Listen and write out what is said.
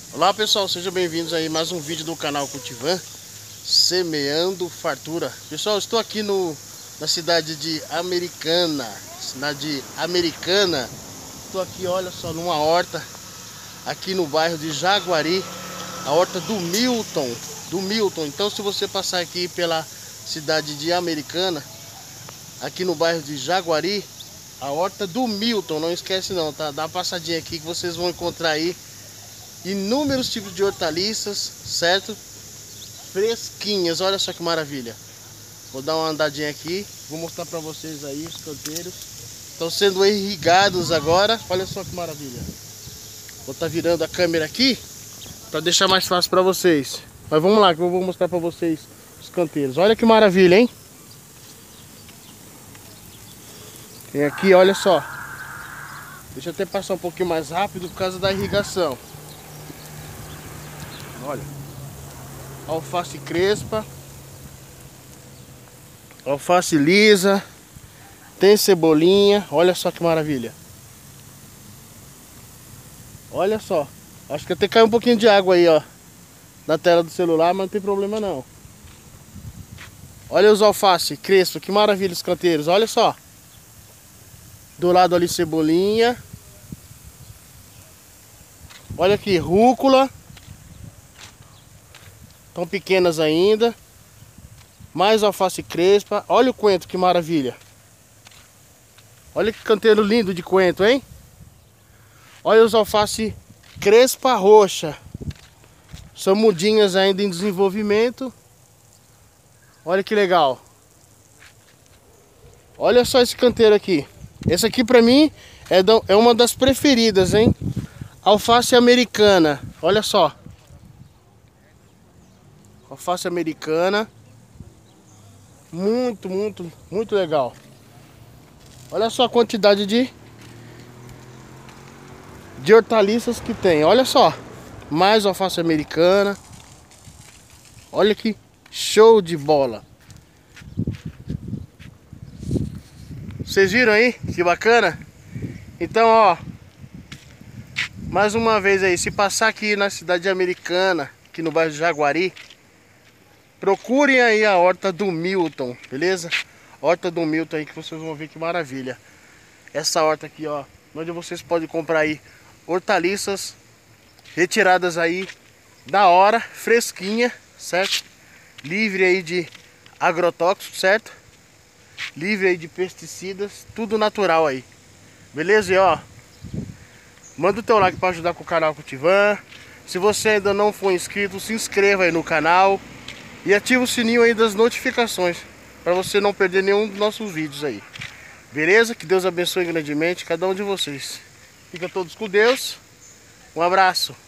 Olá pessoal, sejam bem-vindos aí a mais um vídeo do canal Cultivan, semeando fartura. Pessoal, estou aqui na cidade de Americana, Estou aqui, olha só, numa horta, aqui no bairro de Jaguari, a horta do Milton. Então se você passar aqui pela cidade de Americana, aqui no bairro de Jaguari, a horta do Milton, não esquece não, tá? Dá uma passadinha aqui que vocês vão encontrar aí inúmeros tipos de hortaliças, certo? Fresquinhas, olha só que maravilha. Vou dar uma andadinha aqui, vou mostrar para vocês aí os canteiros. Estão sendo irrigados agora, olha só que maravilha. Vou estar virando a câmera aqui para deixar mais fácil para vocês. Mas vamos lá que eu vou mostrar para vocês os canteiros. Olha que maravilha, hein? Tem aqui, olha só. Deixa eu até passar um pouquinho mais rápido por causa da irrigação. Olha, alface crespa, alface lisa, tem cebolinha, olha só que maravilha. Olha só, acho que até caiu um pouquinho de água aí, ó, na tela do celular, mas não tem problema não. Olha os alface crespa, que maravilha os canteiros, olha só. Do lado ali cebolinha. Olha aqui, rúcula. Estão pequenas ainda. Mais alface crespa. Olha o coentro, que maravilha. Olha que canteiro lindo de coentro, hein? Olha os alface crespa roxa. São mudinhas ainda em desenvolvimento. Olha que legal. Olha só esse canteiro aqui. Esse aqui pra mim é uma das preferidas, hein? Alface americana. Olha só. Alface americana. Muito legal. Olha só a quantidade de hortaliças que tem. Olha só. Mais alface americana. Olha que show de bola. Vocês viram aí? Que bacana? Então, ó, mais uma vez aí, se passar aqui na cidade Americana, aqui no bairro de Jaguari, procurem aí a horta do Milton, beleza? Horta do Milton aí que vocês vão ver que maravilha. Essa horta aqui, ó, onde vocês podem comprar aí hortaliças retiradas aí da hora, fresquinha, certo? Livre aí de agrotóxicos, certo? Livre aí de pesticidas, tudo natural aí. Beleza? E ó, manda o teu like para ajudar com o canal Cultivan. Se você ainda não for inscrito, se inscreva aí no canal e ativa o sininho aí das notificações para você não perder nenhum dos nossos vídeos aí. Beleza? Que Deus abençoe grandemente cada um de vocês. Fica todos com Deus. Um abraço.